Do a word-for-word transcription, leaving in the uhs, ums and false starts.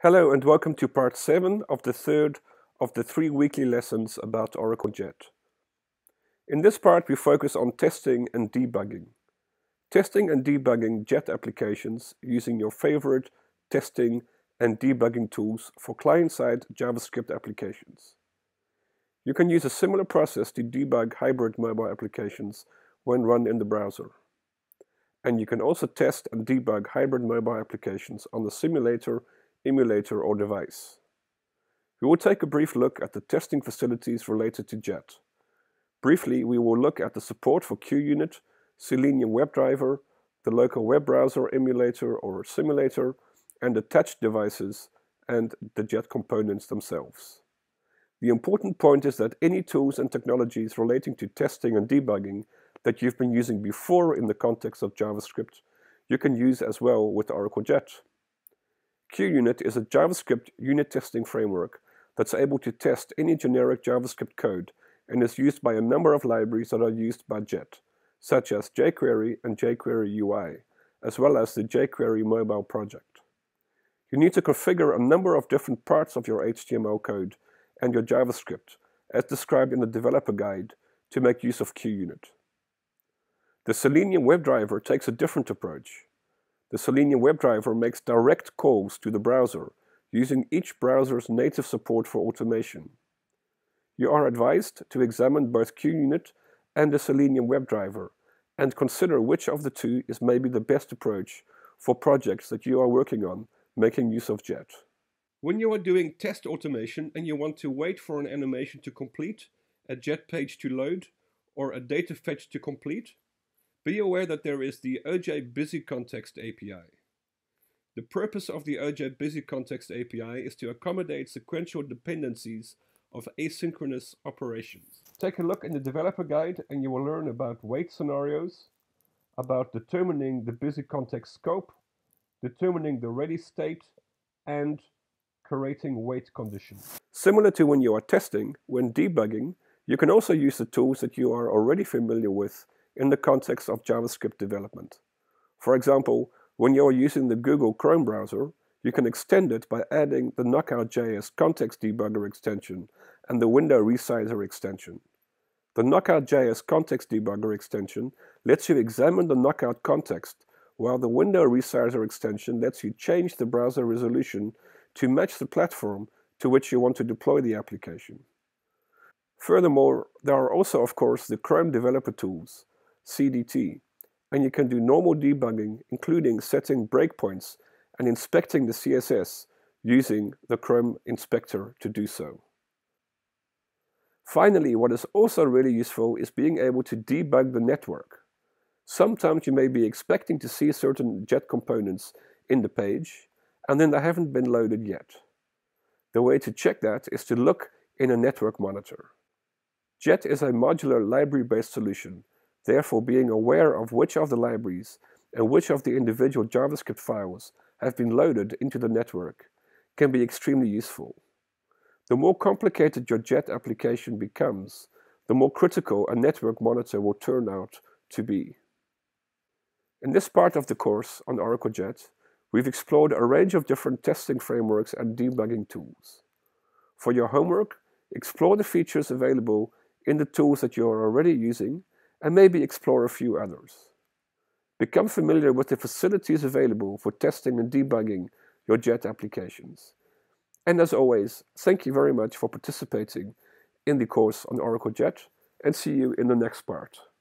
Hello and welcome to part seven of the third of the three weekly lessons about Oracle Jet. In this part we focus on testing and debugging. Testing and debugging Jet applications using your favorite testing and debugging tools for client-side JavaScript applications. You can use a similar process to debug hybrid mobile applications when run in the browser. And you can also test and debug hybrid mobile applications on the simulator, emulator or device. We will take a brief look at the testing facilities related to Jet. Briefly, we will look at the support for QUnit, Selenium WebDriver, the local web browser emulator or simulator, and attached devices and the Jet components themselves. The important point is that any tools and technologies relating to testing and debugging that you've been using before in the context of JavaScript, you can use as well with Oracle Jet. QUnit is a JavaScript unit testing framework that's able to test any generic JavaScript code and is used by a number of libraries that are used by Jet, such as jQuery and jQuery U I, as well as the jQuery mobile project. You need to configure a number of different parts of your H T M L code and your JavaScript, as described in the developer guide, to make use of QUnit. The Selenium WebDriver takes a different approach. The Selenium WebDriver makes direct calls to the browser, using each browser's native support for automation. You are advised to examine both QUnit and the Selenium WebDriver and consider which of the two is maybe the best approach for projects that you are working on making use of Jet. When you are doing test automation and you want to wait for an animation to complete, a Jet page to load, or a data fetch to complete, be aware that there is the O J Busy Context A P I. The purpose of the O J Busy Context A P I is to accommodate sequential dependencies of asynchronous operations. Take a look in the developer guide and you will learn about wait scenarios, about determining the busy context scope, determining the ready state, and creating wait conditions. Similar to when you are testing, when debugging, you can also use the tools that you are already familiar with in the context of JavaScript development. For example, when you are using the Google Chrome browser, you can extend it by adding the Knockout dot J S context debugger extension and the window resizer extension. The Knockout dot J S context debugger extension lets you examine the knockout context, while the window resizer extension lets you change the browser resolution to match the platform to which you want to deploy the application. Furthermore, there are also, of course, the Chrome developer tools, C D T, and you can do normal debugging, including setting breakpoints and inspecting the C S S using the Chrome inspector to do so. Finally, what is also really useful is being able to debug the network. Sometimes you may be expecting to see certain Jet components in the page, and then they haven't been loaded yet. The way to check that is to look in a network monitor. Jet is a modular library-based solution. Therefore, being aware of which of the libraries and which of the individual JavaScript files have been loaded into the network can be extremely useful. The more complicated your Jet application becomes, the more critical a network monitor will turn out to be. In this part of the course on Oracle Jet, we've explored a range of different testing frameworks and debugging tools. For your homework, explore the features available in the tools that you are already using and maybe explore a few others. Become familiar with the facilities available for testing and debugging your Jet applications. And as always, thank you very much for participating in the course on Oracle Jet, and see you in the next part.